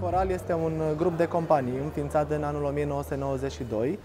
Coral este un grup de companii înființat în anul 1992.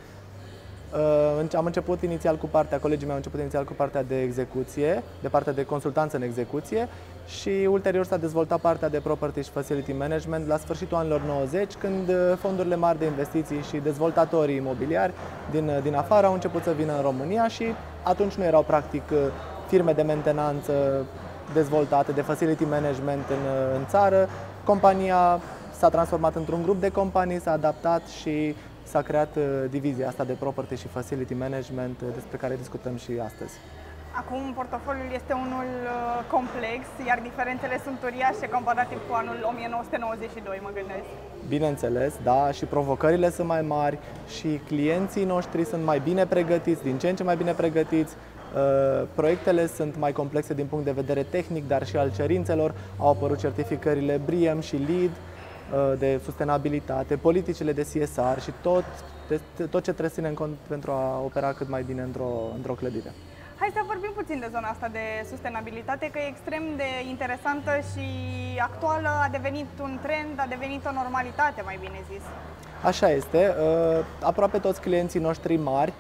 Am început inițial cu colegii mei au început inițial cu partea de execuție, de partea de consultanță în execuție și ulterior s-a dezvoltat partea de property și facility management la sfârșitul anilor 90, când fondurile mari de investiții și dezvoltatorii imobiliari din afară au început să vină în România și atunci nu erau practic firme de mentenanță dezvoltate, de facility management în țară. Compania s-a transformat într-un grup de companii, s-a adaptat și s-a creat divizia asta de property și facility management despre care discutăm și astăzi. Acum portofoliul este unul complex, iar diferențele sunt uriașe comparativ cu anul 1992, mă gândesc. Bineînțeles, da, și provocările sunt mai mari și clienții noștri sunt mai bine pregătiți, din ce în ce mai bine pregătiți. Proiectele sunt mai complexe din punct de vedere tehnic, dar și al cerințelor. Au apărut certificările BREEAM și LEED de sustenabilitate, politicile de CSR și tot ce trebuie să ținem cont pentru a opera cât mai bine într-o clădire. Hai să vorbim puțin de zona asta de sustenabilitate, că e extrem de interesantă și actuală, a devenit un trend, a devenit o normalitate, mai bine zis. Așa este. Aproape toți clienții noștri mari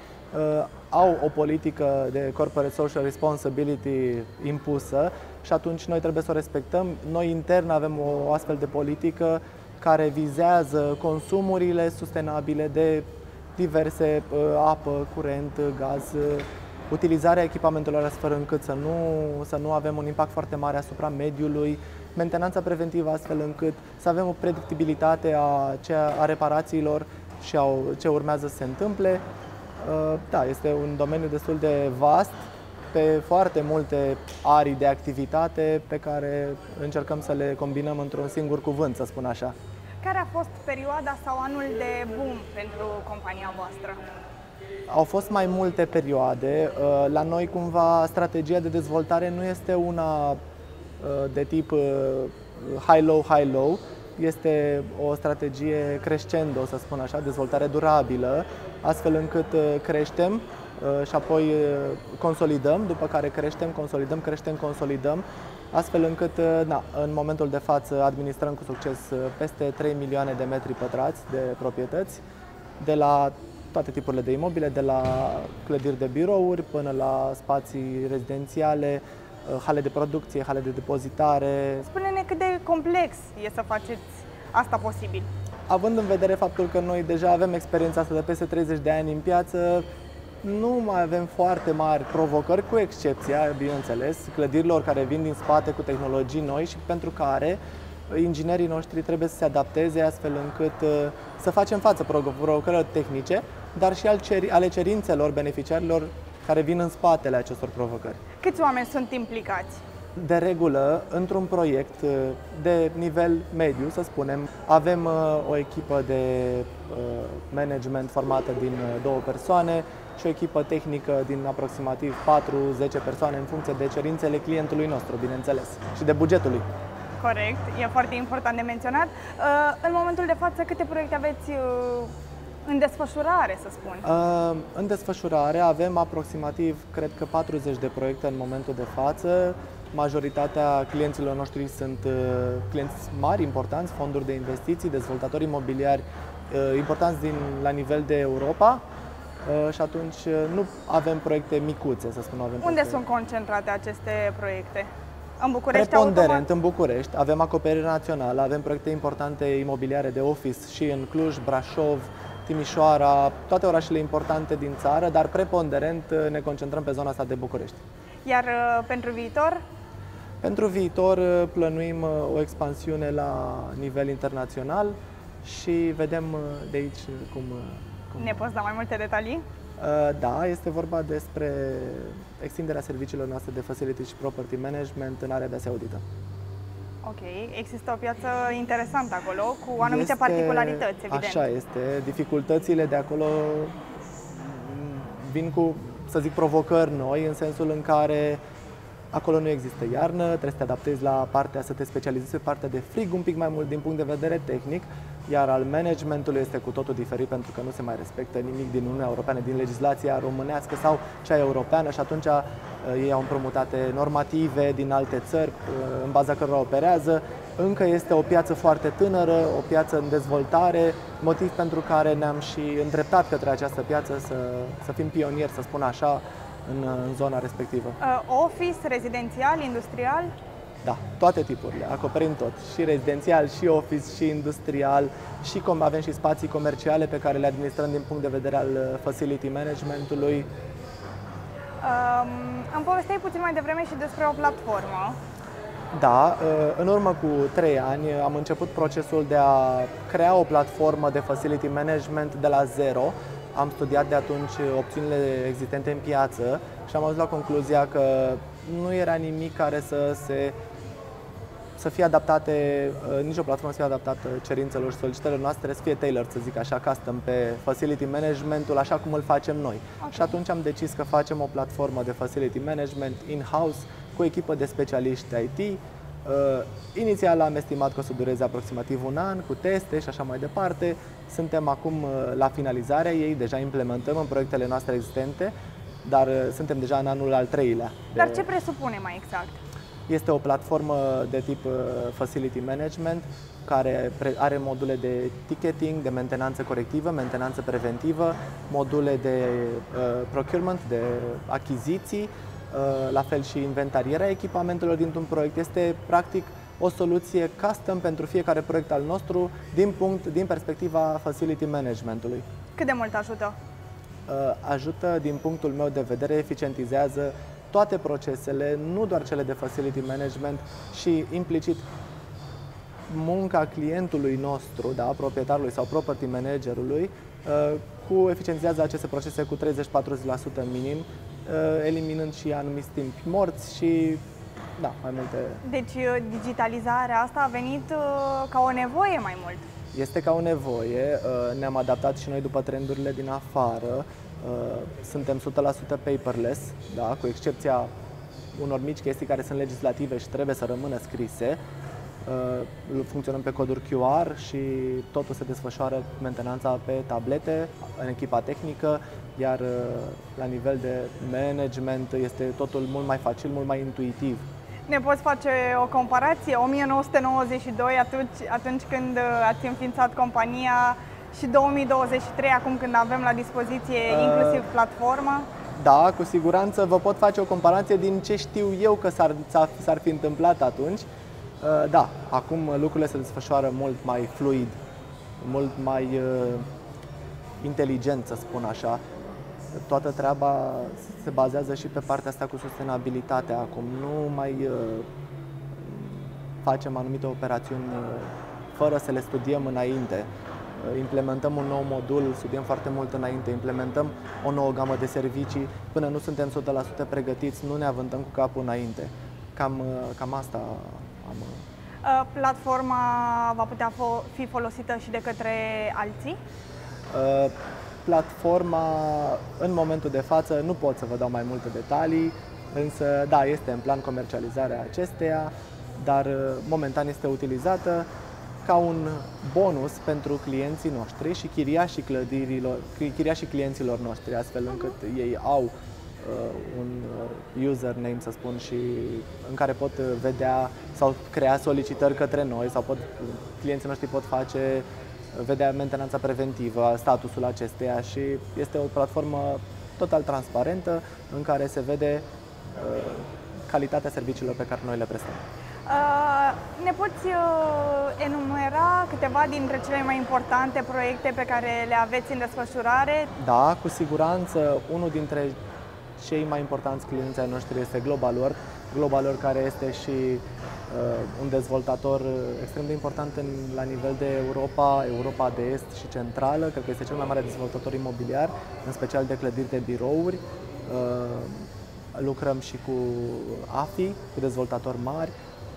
au o politică de corporate social responsibility impusă și atunci noi trebuie să o respectăm. Noi intern avem o astfel de politică care vizează consumurile sustenabile de diverse apă, curent, gaz, utilizarea echipamentelor astfel încât să nu avem un impact foarte mare asupra mediului, mentenanța preventivă astfel încât să avem o predictibilitate a reparațiilor și a ce urmează să se întâmple. Da, este un domeniu destul de vast, pe foarte multe arii de activitate pe care încercăm să le combinăm într-un singur cuvânt, să spun așa. Care a fost perioada sau anul de boom pentru compania voastră? Au fost mai multe perioade. La noi, cumva, strategia de dezvoltare nu este una de tip high-low, high-low. Este o strategie crescendo, să spun așa, dezvoltare durabilă, astfel încât creștem și apoi consolidăm, după care creștem, consolidăm, astfel încât, în momentul de față, administrăm cu succes peste 3 milioane de metri pătrați de proprietăți, de la toate tipurile de imobile, de la clădiri de birouri până la spații rezidențiale, hale de producție, hale de depozitare. Spune-ne cât de complex e să faceți asta posibil. Având în vedere faptul că noi deja avem experiența asta de peste 30 de ani în piață, nu mai avem foarte mari provocări, cu excepția, bineînțeles, clădirilor care vin din spate cu tehnologii noi și pentru care inginerii noștri trebuie să se adapteze astfel încât să facem față provocărilor tehnice, dar și ale cerințelor beneficiarilor care vin în spatele acestor provocări. Câți oameni sunt implicați? De regulă, într-un proiect de nivel mediu, să spunem, avem o echipă de management formată din 2 persoane și o echipă tehnică din aproximativ 4-10 persoane în funcție de cerințele clientului nostru, bineînțeles, și de bugetul lui. Corect, e foarte important de menționat. În momentul de față, câte proiecte aveți în desfășurare, să spun? În desfășurare avem aproximativ, cred că 40 de proiecte în momentul de față. Majoritatea clienților noștri sunt clienți mari, importanți, fonduri de investiții, dezvoltatori imobiliari importanți la nivel de Europa și atunci nu avem proiecte micuțe, să spun. Unde sunt concentrate aceste proiecte? În București? Preponderent în București. Avem acoperire națională, avem proiecte importante imobiliare de office și în Cluj, Brașov, Timișoara, toate orașele importante din țară, dar preponderent ne concentrăm pe zona asta de București. Iar pentru viitor? Pentru viitor plănuim o expansiune la nivel internațional și vedem de aici cum... Ne poți da mai multe detalii? Da, este vorba despre extinderea serviciilor noastre de facility și property management în Arabia Saudită. Ok, există o piață interesantă acolo, cu anumite particularități, evident. Așa este. Dificultățile de acolo vin cu, să zic, provocări noi, în sensul în care Acolo nu există iarnă, trebuie să te adaptezi la partea, să te specializezi pe partea de frig un pic mai mult din punct de vedere tehnic, iar al managementului este cu totul diferit pentru că nu se mai respectă nimic din Uniunea Europeană, din legislația românească sau cea europeană și atunci ei au împrumutate normative din alte țări în baza cărora operează. Încă este o piață foarte tânără, o piață în dezvoltare, motiv pentru care ne-am și îndreptat către această piață să fim pionieri, să spun așa, în zona respectivă. Office, rezidențial, industrial? Da, toate tipurile, acoperim tot, și rezidențial, și office, și industrial, și avem și spații comerciale pe care le administrăm din punct de vedere al facility managementului. Îmi povesteai puțin mai devreme și despre o platformă. Da, în urmă cu 3 ani am început procesul de a crea o platformă de facility management de la zero. Am studiat de atunci opțiunile existente în piață și am ajuns la concluzia că nu era nimic care să fie adaptate, nicio platformă să fie adaptată cerințelor și solicitărilor noastre, să fie tailored, să zic așa, custom pe facility managementul așa cum îl facem noi. Okay. Și atunci am decis că facem o platformă de facility management in-house cu o echipă de specialiști IT. Inițial am estimat că o să dureze aproximativ 1 an, cu teste și așa mai departe. Suntem acum la finalizarea ei, deja implementăm în proiectele noastre existente, dar suntem deja în anul al 3-lea. Dar ce presupune mai exact? Este o platformă de tip facility management care are module de ticketing, de mentenanță corectivă, mentenanță preventivă, module de procurement, de achiziții, la fel și inventarierea echipamentelor dintr-un proiect. Este practic o soluție custom pentru fiecare proiect al nostru din perspectiva facility managementului. Cât de mult ajută? Ajută, din punctul meu de vedere, eficientizează toate procesele, nu doar cele de facility management și implicit munca clientului nostru, da, proprietarului sau property managerului, eficientizează aceste procese cu 30-40% minim, eliminând și anumiți timpi morți și da, mai multe. Deci digitalizarea asta a venit ca o nevoie mai mult. Este ca o nevoie, ne-am adaptat și noi după trendurile din afară. Suntem 100% paperless, da, cu excepția unor mici chestii care sunt legislative și trebuie să rămână scrise. Funcționăm pe coduri QR și totul se desfășoară mentenanța pe tablete, în echipa tehnică, iar la nivel de management este totul mult mai facil, mult mai intuitiv. Ne poți face o comparație? 1992, atunci când ați înființat compania, și 2023, acum când avem la dispoziție inclusiv platforma? Da, cu siguranță vă pot face o comparație din ce știu eu că s-ar fi întâmplat atunci. Da, acum lucrurile se desfășoară mult mai fluid, mult mai inteligent, să spun așa. Toată treaba se bazează și pe partea asta cu sustenabilitatea. Acum nu mai facem anumite operațiuni fără să le studiem înainte. Implementăm un nou modul, studiem foarte mult înainte, implementăm o nouă gamă de servicii, până nu suntem 100% pregătiți, nu ne avântăm cu capul înainte. Cam asta am. Platforma va putea fi folosită și de către alții? Platforma, în momentul de față, nu pot să vă dau mai multe detalii, însă da, este în plan comercializarea acesteia, dar momentan este utilizată ca un bonus pentru clienții noștri și chiriașii clienților noștri, astfel încât ei au un username, să spun, și în care pot vedea sau crea solicitări către noi sau clienții noștri pot vedea mentenanța preventivă, statusul acesteia și este o platformă total transparentă în care se vede calitatea serviciilor pe care noi le prestăm. Ne poți enumera câteva dintre cele mai importante proiecte pe care le aveți în desfășurare? Da, cu siguranță. Unul dintre cei mai importanți clienți ai noștri este GlobalWorld. GlobalWorld, care este și un dezvoltator extrem de important la nivel de Europa de Est și Centrală. Cred că este cel mai mare dezvoltator imobiliar, în special de clădiri de birouri. Lucrăm și cu AFI, cu dezvoltatori mari.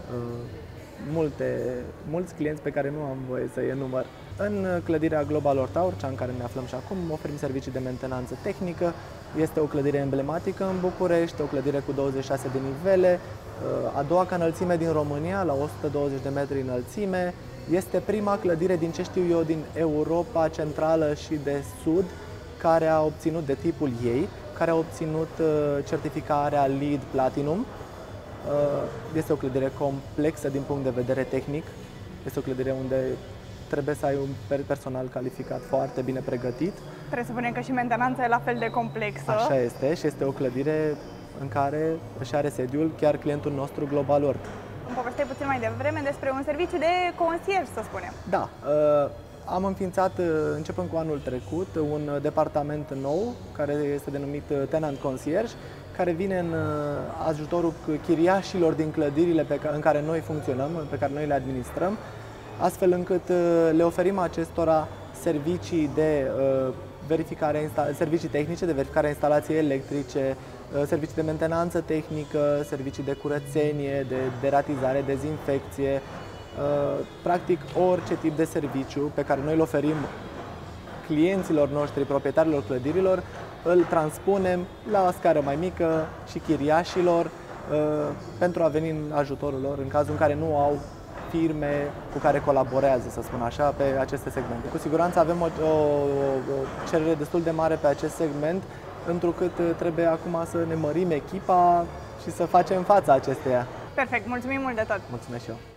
Mulți clienți pe care nu am voie să-i enumăr. În clădirea GlobalWorld Tower, cea în care ne aflăm și acum, oferim servicii de mentenanță tehnică, Este o clădire emblematică în București, o clădire cu 26 de nivele, a doua ca înălțime din România, la 120 de metri înălțime. Este prima clădire, din ce știu eu, din Europa Centrală și de Sud, care a obținut, de tipul ei, care a obținut certificarea LEED Platinum. Este o clădire complexă din punct de vedere tehnic. Este o clădire unde trebuie să ai un personal calificat foarte bine pregătit. Trebuie să spunem că și mentenanța e la fel de complexă. Așa este, și este o clădire în care își are sediul chiar clientul nostru Global Work. Îmi povesteai puțin mai devreme despre un serviciu de concierge, să spunem. Da, am înființat, începând cu anul trecut, un departament nou, care este denumit Tenant Concierge, care vine în ajutorul chiriașilor din clădirile în care noi funcționăm, pe care noi le administrăm, astfel încât le oferim acestora servicii de servicii tehnice, de verificare a instalației electrice, servicii de mentenanță tehnică, servicii de curățenie, de deratizare, dezinfecție, practic orice tip de serviciu pe care noi îl oferim clienților noștri, proprietarilor clădirilor, îl transpunem la o scară mai mică și chiriașilor pentru a veni în ajutorul lor în cazul în care nu au firme cu care colaborează, să spun așa, pe aceste segmente. Cu siguranță avem o cerere destul de mare pe acest segment, întrucât trebuie acum să ne mărim echipa și să facem fața acesteia. Perfect, mulțumim mult de tot! Mulțumesc și eu!